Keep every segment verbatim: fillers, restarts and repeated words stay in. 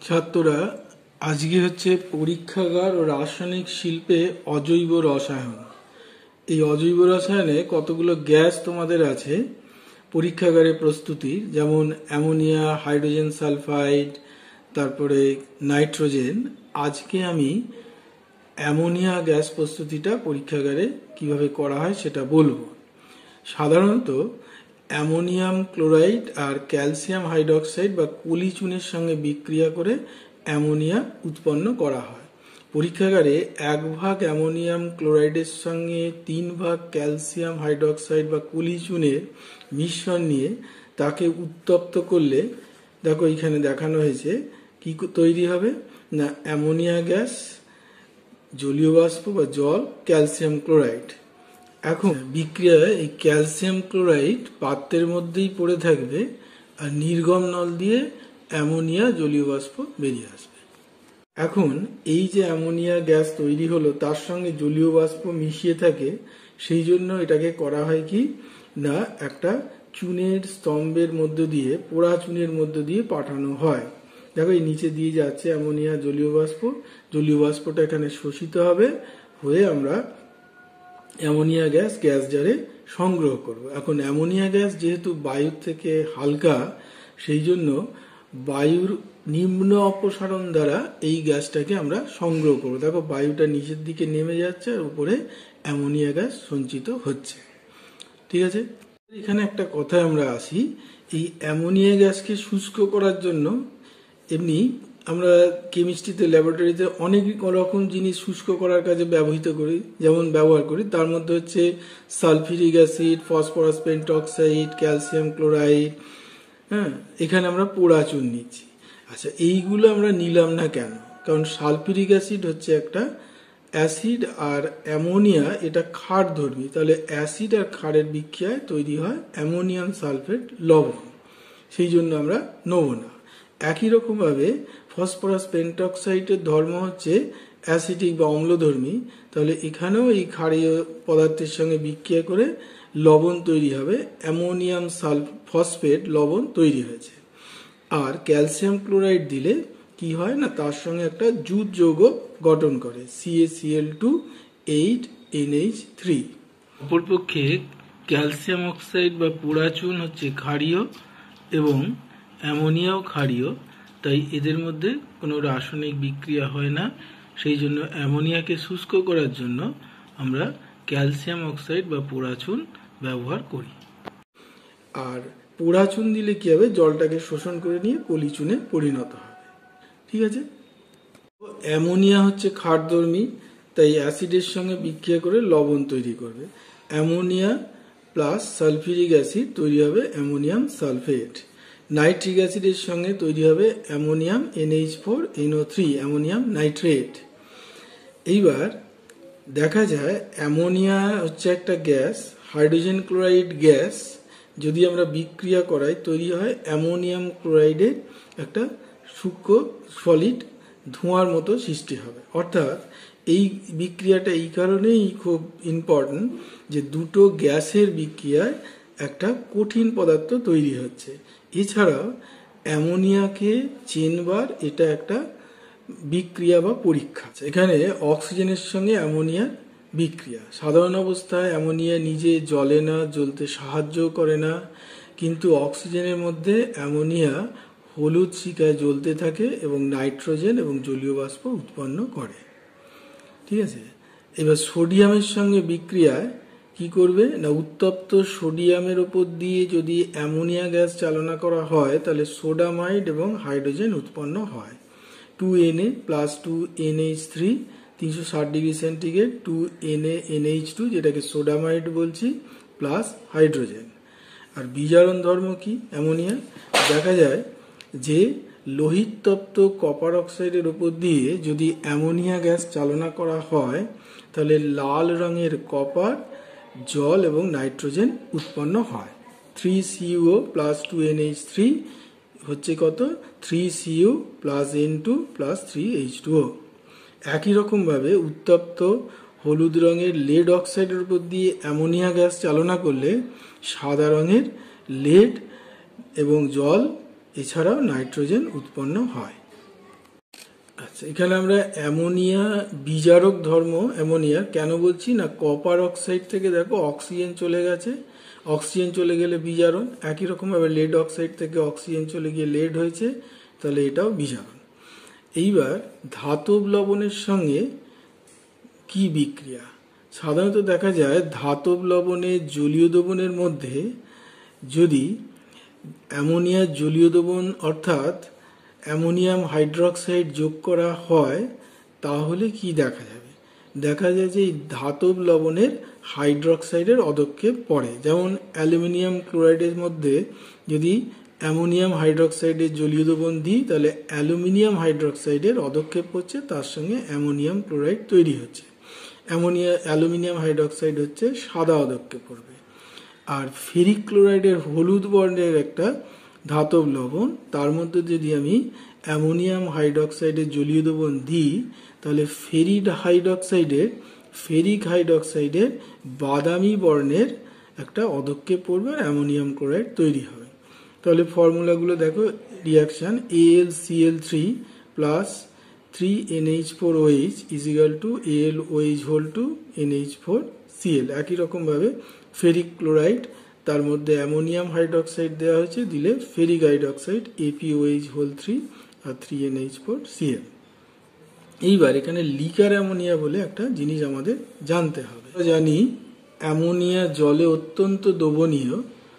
ছাত্ররা আজকে হচ্ছে পরীক্ষাগার ও রাসায়নিক শিল্পে অজৈব রসায়ন। এই অজৈব রসায়নে কতগুলো গ্যাস তোমাদের আছে পরীক্ষাগারে প্রস্তুতি, যেমন অ্যামোনিয়া, হাইড্রোজেন সালফাইড, তারপরে নাইট্রোজেন। আজকে আমি অ্যামোনিয়া গ্যাস প্রস্তুতিটা পরীক্ষাগারে কিভাবে করা হয় সেটা বলবো। সাধারণত অ্যামোনিয়াম ক্লোরাইড আর ক্যালসিয়াম হাইড্রক্সাইড বা কলিচুনের সঙ্গে বিক্রিয়া করে অ্যামোনিয়া উৎপন্ন করা হয়। পরীক্ষাগারে এক ভাগ অ্যামোনিয়াম ক্লোরাইডের সঙ্গে তিন ভাগ ক্যালসিয়াম হাইড্রক্সাইড বা কলিচুনের মিশ্রণ নিয়ে তাকে উত্তপ্ত করলে দেখো এখানে দেখানো হয়েছে কি তৈরি হবে না, অ্যামোনিয়া গ্যাস, জলীয় বাষ্প বা জল, ক্যালসিয়াম ক্লোরাইড। এখন বিক্রিয়ায় এই ক্যালসিয়াম ক্লোরাইড পাত্রের মধ্যেই পড়ে থাকবে আর নির্গম নল দিয়ে অ্যামোনিয়া জলীয় বাষ্প বেরিয়ে আসবে। এখন এই যে অ্যামোনিয়া গ্যাস তৈরি হলো তার সঙ্গে জলীয় বাষ্প মিশিয়ে থাকে, সেই জন্য এটাকে করা হয় কি না, একটা চুনের স্তম্ভের মধ্য দিয়ে, পোড়া চুনের মধ্য দিয়ে পাঠানো হয়। দেখো এই নিচে দিয়ে যাচ্ছে অ্যামোনিয়া জলীয় বাষ্প, জলীয় বাষ্পটা এখানে শোষিত হবে, হয়ে আমরা অ্যামোনিয়া গ্যাস গ্যাস জারে সংগ্রহ করব। এখন অ্যামোনিয়া গ্যাস যেহেতু বায়ুর থেকে হালকা, সেই জন্য বায়ুর নিম্ন অপসারণ দ্বারা এই গ্যাসটাকে আমরা সংগ্রহ করব। দেখো বায়ুটা নিচের দিকে নেমে যাচ্ছে আর উপরে অ্যামোনিয়া গ্যাস সঞ্চিত হচ্ছে। ঠিক আছে, এখানে একটা কথায় আমরা আসি, এই অ্যামোনিয়া গ্যাসকে শুষ্ক করার জন্য এমনি আমরা কেমিস্ট্রিতে, ল্যাবরেটরিতে অনেক রকম জিনিস শুষ্ক করার কাজে ব্যবহৃত করি, যেমন ব্যবহার করি। তার মধ্যে হচ্ছে sulphuric acid, phosphorus pentoxide, calcium chloride. হ্যাঁ, এখানে আমরা পোড়া চুন নিচ্ছি। আচ্ছা, এইগুলো আমরা নিলাম না কেন? কারণ সালফিউরিক অ্যাসিড হচ্ছে একটা অ্যাসিড আর অ্যামোনিয়া এটা ক্ষার ধর্মী, তাহলে অ্যাসিড আর ক্ষারের বিক্রিয়ায় তৈরি হয় অ্যামোনিয়াম সালফেট লবণ, সেই জন্য আমরা নেব না। একই রকমভাবে ফসফরাস পেন্টক্সাইডের ধর্ম হচ্ছে অ্যাসিডিক বা অম্লধর্মী, তাহলে এখানেও এই ক্ষারীয় পদার্থের সঙ্গে বিক্রিয়া করে লবণ তৈরি হবে, অ্যামোনিয়াম সাল ফসফেট লবণ তৈরি হয়েছে। আর ক্যালসিয়াম ক্লোরাইড দিলে কি হয় না, তার সঙ্গে একটা জুট যৌগ গঠন করে, C A C L two eight N H three. অপরপক্ষে ক্যালসিয়াম অক্সাইড বা পোড়া চুন হচ্ছে ক্ষারীয় এবং অ্যামোনিয়াও ক্ষারীয়, তাই এদের মধ্যে কোনো রাসায়নিক বিক্রিয়া হয় না। সেই জন্য অ্যামোনিয়াকে শুষ্ক করার জন্য আমরা ক্যালসিয়াম অক্সাইড বা পোড়া চুন ব্যবহার করি। আর পোড়া চুন দিলে কি হবে, জলটাকে শোষণ করে নিয়ে পলিচুনে পরিণত হবে। ঠিক আছে, অ্যামোনিয়া হচ্ছে ক্ষারধর্মী, তাই অ্যাসিডের সঙ্গে বিক্রিয়া করে লবণ তৈরি করবে। অ্যামোনিয়া প্লাস সালফিউরিক অ্যাসিড তৈরি হবে অ্যামোনিয়াম সালফেট। নাইট্রিক অ্যাসিডের সঙ্গে তৈরি হবে ammonium N H four N O three, ammonium nitrate. এইবার দেখা যায় অ্যামোনিয়া হচ্ছে একটা গ্যাস, হাইড্রোজেন ক্লোরাইড গ্যাস যদি আমরা বিক্রিয়া করাই তৈরি হয় অ্যামোনিয়াম ক্লোরাইডের একটা সূক্ষ্ম সলিড ধোঁয়ার মতো সৃষ্টি হবে। অর্থাৎ এই বিক্রিয়াটা এই কারণেই খুব ইম্পর্টেন্ট যে দুটো গ্যাসের বিক্রিয়ায় একটা কঠিন পদার্থ তৈরি হচ্ছে। এছাড়াও অ্যামোনিয়াকে চেনবার এটা একটা বিক্রিয়া বা পরীক্ষা। এখানে অক্সিজেনের সঙ্গে অ্যামোনিয়ার বিক্রিয়া, সাধারণ অবস্থায় অ্যামোনিয়া নিজে জ্বলে না, জ্বলতে সাহায্য করে না, কিন্তু অক্সিজেনের মধ্যে অ্যামোনিয়া হলুদ শিখায় জ্বলতে থাকে এবং নাইট্রোজেন এবং জলীয় বাষ্প উৎপন্ন করে। ঠিক আছে, এবার সোডিয়ামের সঙ্গে বিক্রিয়ায় কি করবে না, উত্তপ্ত সোডিয়ামের উপর দিয়ে যদি অ্যামোনিয়া গ্যাস চালনা করা হয় তাহলে সোডামাইড এবং হাইড্রোজেন উৎপন্ন হয়। Two N A plus two N H three, তিনশো ষাট degree centigrade, two N A N H two যেটাকে সোডামাইড বলছি, প্লাস হাইড্রোজেন। আর বিজারণ ধর্ম কি অ্যামোনিয়া? দেখা যায় যে লোহিততপ্ত কপার অক্সাইডের উপর দিয়ে যদি অ্যামোনিয়া গ্যাস চালনা করা হয় তাহলে লাল রঙের কপার, জল এবং নাইট্রোজেন উৎপন্ন হয়। Three CU plus two N H three হচ্ছে কত, three CU plus N two plus three H two O. একই রকমভাবে উত্তপ্ত হলুদ রঙের লেড অক্সাইডের উপর দিয়ে অ্যামোনিয়া গ্যাস চালনা করলে সাদা রঙের লেড এবং জল এছাড়াও নাইট্রোজেন উৎপন্ন হয়। আচ্ছা, এখানে আমরা অ্যামোনিয়া বিজারক ধর্ম অ্যামোনিয়া কেন বলছি না, কপার অক্সাইড থেকে দেখো অক্সিজেন চলে গেছে, অক্সিজেন চলে গেলে বিজারণ। একই রকমভাবে লেড অক্সাইড থেকে অক্সিজেন চলে গিয়ে লেড হয়েছে, তাহলে এটাও বিজারণ। এইবার ধাতব লবণের সঙ্গে কি বিক্রিয়া? সাধারণত দেখা যায় ধাতব লবণের জলীয় দ্রবণের মধ্যে যদি অ্যামোনিয়ার জলীয় দ্রবণ অর্থাৎ অ্যামোনিয়াম হাইড্রোক্সাইড যোগ করা হয়, তাহলে কি দেখা যাবে? দেখা যায় যে এই ধাতব লবণের হাইড্রোক্সাইডের অদক্ষেপ পড়ে। যেমন অ্যালুমিনিয়াম ক্লোরাইডের মধ্যে যদি অ্যামোনিয়াম হাইড্রোক্সাইডের জলীয় দ্রবণ দিই, তাহলে অ্যালুমিনিয়াম হাইড্রোক্সাইডের অদক্ষেপ হচ্ছে, তার সঙ্গে অ্যামোনিয়াম ক্লোরাইড তৈরি হচ্ছে। অ্যামোনিয়া অ্যালুমিনিয়াম হাইড্রোক্সাইড হচ্ছে সাদা অদক্ষেপ পড়বে। আর ফেরিক ক্লোরাইডের হলুদ বর্ণের একটা ধাতব লবণ, তার মধ্যে যদি আমি অ্যামোনিয়াম হাইড্রোক্সাইডের জলীয় দ্রবণ দিই, তাহলে ফেরিড হাইড্রোক্সাইডের ফেরিক হাইড্রোক্সাইডের বাদামি বর্ণের একটা অদক্ষেপ পড়বে আর অ্যামোনিয়াম ক্লোরাইড তৈরি হবে। তাহলে ফর্মুলাগুলো দেখো, reaction A L C L three plus three N H four O H is equal two A L O H whole two N H four C L. একই রকমভাবে ফেরিক ক্লোরাইড, তার মধ্যে ammonium hydroxide দেওয়া হয়েছে, দিলে ferric hydroxide A P O H whole three আর three N H four C L. এইবার এখানে লিকার অ্যামোনিয়া বলে একটা জিনিস আমাদের জানতে হবে। জানি অ্যামোনিয়া জলে অত্যন্ত দ্রবণীয়,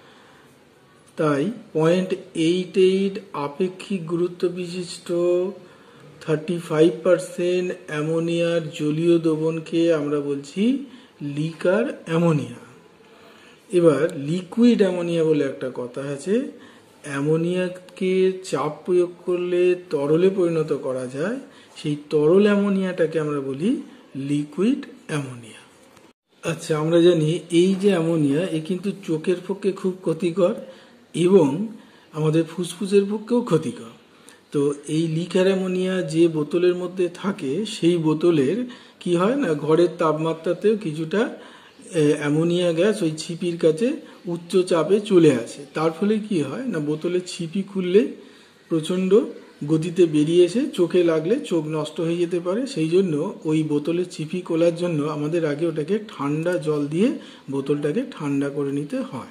তাই পয়েন্ট এইট এইট আপেক্ষিক গুরুত্ব বিশিষ্ট থার্টি ফাইভ পার্সেন্ট অ্যামোনিয়ার জলীয় দ্রবণকে আমরা বলছি লিকার অ্যামোনিয়া। এবার লিকুইড অ্যামোনিয়া বলে একটা কথা আছে। অ্যামোনিয়াকে চাপ প্রয়োগ করলে তরলে পরিণত করা যায়, সেই তরল অ্যামোনিয়াটাকে আমরা বলি লিকুইড অ্যামোনিয়া। আচ্ছা, আমরা জানি এই যে অ্যামোনিয়া, এ কিন্তু চোখের পক্ষে খুব ক্ষতিকর এবং আমাদের ফুসফুসের পক্ষেও ক্ষতিকর। তো এই লিকার অ্যামোনিয়া যে বোতলের মধ্যে থাকে, সেই বোতলের কি হয় না, ঘরের তাপমাত্রাতেও কিছুটা অ্যামোনিয়া গ্যাস ওই ছিপির কাছে উচ্চ চাপে চলে আসে। তার ফলে কি হয় না, বোতলের ছিপি খুললে প্রচণ্ড গতিতে বেরিয়ে এসে চোখে লাগলে চোখ নষ্ট হয়ে যেতে পারে। সেই জন্য ওই বোতলের ছিপি খোলার জন্য আমাদের আগে ওটাকে ঠান্ডা জল দিয়ে বোতলটাকে ঠান্ডা করে নিতে হয়।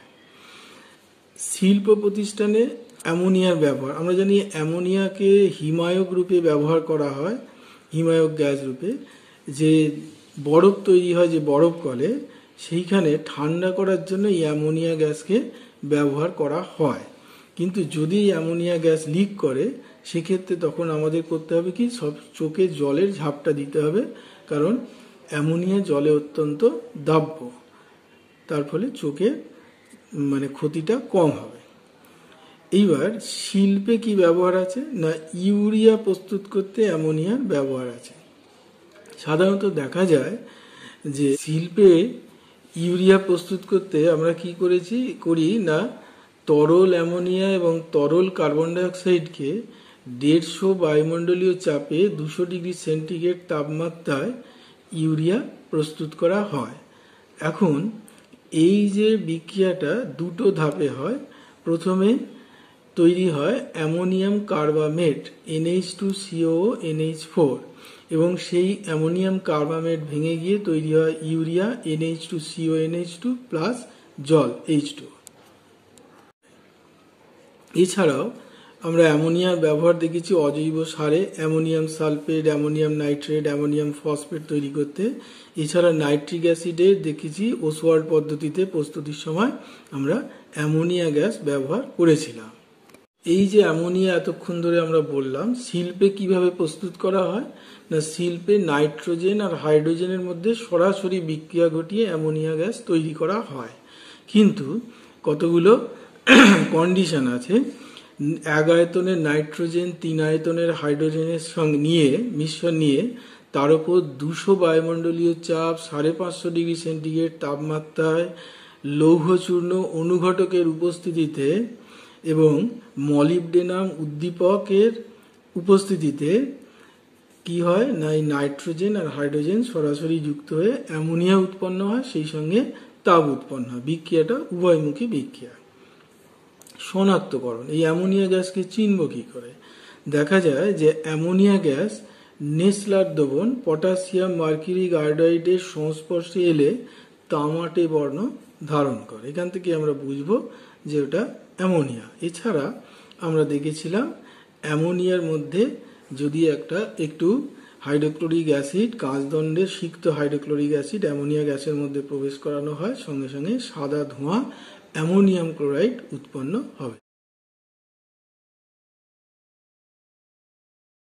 শিল্প প্রতিষ্ঠানে অ্যামোনিয়ার ব্যবহার, আমরা জানি অ্যামোনিয়াকে হিমায়ক রূপে ব্যবহার করা হয়, হিমায়ক গ্যাস রূপে। যে বরফ তৈরি হয়, যে বরফ কলে, সেইখানে ঠান্ডা করার জন্য এই অ্যামোনিয়া গ্যাসকে ব্যবহার করা হয়। কিন্তু যদি অ্যামোনিয়া গ্যাস লিক করে, সেক্ষেত্রে তখন আমাদের করতে হবে কি, সব চোখে জলের ঝাপটা দিতে হবে, কারণ অ্যামোনিয়া জলে অত্যন্ত দাহ্য, তার ফলে চোখে মানে ক্ষতিটা কম হবে। এইবার শিল্পে কি ব্যবহার আছে না, ইউরিয়া প্রস্তুত করতে অ্যামোনিয়ার ব্যবহার আছে। সাধারণত দেখা যায় যে শিল্পে ইউরিয়া প্রস্তুত করতে আমরা কি করেছি করি না, তরল অ্যামোনিয়া এবং তরল কার্বন ডাইঅক্সাইডকে দেড়শো বায়ুমণ্ডলীয় চাপে দুশো ডিগ্রি সেন্টিগ্রেড তাপমাত্রায় ইউরিয়া প্রস্তুত করা হয়। এখন এই যে বিক্রিয়াটা দুটো ধাপে হয়। প্রথমে তৈরি হয় ammonium carbamate N H two C O N H four, এবং সেই অ্যামোনিয়াম কার্বামেট ভেঙে গিয়ে তৈরি হয় urea N H two C O N H two plus জল এইচ টু। এছাড়াও আমরা অ্যামোনিয়ার ব্যবহার দেখেছি অজৈব সারে, ammonium sulphate, ammonium nitrate, ammonium phosphate তৈরি করতে। এছাড়া নাইট্রিক অ্যাসিডের দেখেছি ওসওয়াল্ড পদ্ধতিতে প্রস্তুতির সময় আমরা অ্যামোনিয়া গ্যাস ব্যবহার করেছিলাম। এই যে অ্যামোনিয়া এতক্ষণ ধরে আমরা বললাম, শিল্পে কিভাবে প্রস্তুত করা হয় না, শিল্পে নাইট্রোজেন আর হাইড্রোজেনের মধ্যে সরাসরি বিক্রিয়া ঘটিয়ে অ্যামোনিয়া গ্যাস তৈরি করা হয়। কিন্তু কতগুলো কন্ডিশন আছে। এক আয়তনের নাইট্রোজেন তিন আয়তনের হাইড্রোজেনের সঙ্গে নিয়ে মিশ্রণ নিয়ে তার উপর দুশো বায়ুমণ্ডলীয় চাপ, সাড়ে পাঁচশো ডিগ্রি সেন্টিগ্রেড তাপমাত্রায় লৌহচূর্ণ অনুঘটকের উপস্থিতিতে এবং মলিবডেনাম উদ্দীপকের উপস্থিতিতে কি হয় না, এই নাইট্রোজেন আর হাইড্রোজেন সরাসরি যুক্ত হয়ে অ্যামোনিয়া উৎপন্ন হয়, সেই সঙ্গে তাপ উৎপন্ন হয়। বিক্রিয়াটা উভয়মুখী বিক্রিয়া। শনাক্তকরণ, এই অ্যামোনিয়া গ্যাসকে চিনব কি করে? দেখা যায় যে অ্যামোনিয়া গ্যাস নেসলার দ্রবণ পটাশিয়াম মার্কিউরিক আয়োডাইডের সংস্পর্শে এলে তামাটে বর্ণ ধারণ করে। এখান থেকে আমরা বুঝবো যে ওটা অ্যামোনিয়া। এছাড়া আমরা দেখেছিলাম অ্যামোনিয়ার মধ্যে যদি একটা একটু হাইড্রোক্লোরিক অ্যাসিড, কাঁচদণ্ডের সিক্ত হাইড্রোক্লোরিক অ্যাসিড অ্যামোনিয়া গ্যাসের মধ্যে প্রবেশ করানো হয়, সঙ্গে সঙ্গে সাদা ধোঁয়া অ্যামোনিয়াম ক্লোরাইড উৎপন্ন হবে।